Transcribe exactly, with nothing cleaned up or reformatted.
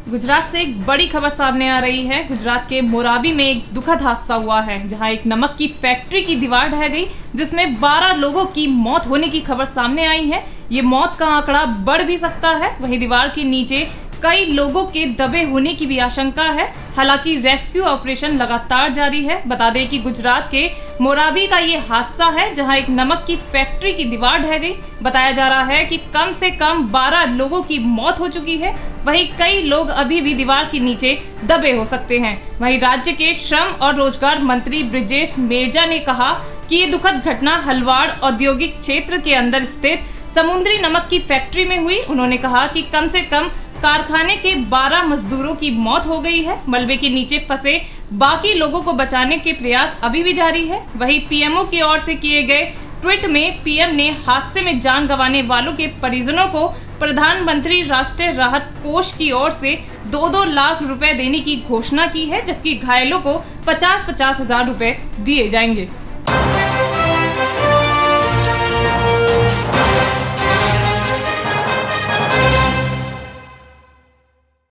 गुजरात से एक बड़ी खबर सामने आ रही है। गुजरात के मोराबी में एक दुखद हादसा हुआ है, जहां एक नमक की फैक्ट्री की दीवार ढह गई, जिसमें बारह लोगों की मौत होने की खबर सामने आई है। ये मौत का आंकड़ा बढ़ भी सकता है। वहीं दीवार के नीचे कई लोगों के दबे होने की भी आशंका है। हालांकि रेस्क्यू ऑपरेशन लगातार जारी है। बता दें कि गुजरात के मोराबी का ये हादसा है, जहां एक नमक की फैक्ट्री की दीवार ढह गई। बताया जा रहा है कि कम से कम बारह लोगों की मौत हो चुकी है। वहीं कई लोग अभी भी दीवार के नीचे दबे हो सकते हैं। वहीं राज्य के श्रम और रोजगार मंत्री ब्रिजेश मेरजा ने कहा कि ये दुखद घटना हलवाड़ औद्योगिक क्षेत्र के अंदर स्थित समुद्री नमक की फैक्ट्री में हुई। उन्होंने कहा कि कम से कम कारखाने के बारह मजदूरों की मौत हो गई है। मलबे के नीचे फंसे बाकी लोगों को बचाने के प्रयास अभी भी जारी है। वहीं पीएमओ की ओर से किए गए ट्वीट में पीएम ने हादसे में जान गंवाने वालों के परिजनों को प्रधानमंत्री राष्ट्रीय राहत कोष की ओर से दो दो लाख रुपए देने की घोषणा की है, जबकि घायलों को पचास पचास हजार रुपए दिए जाएंगे।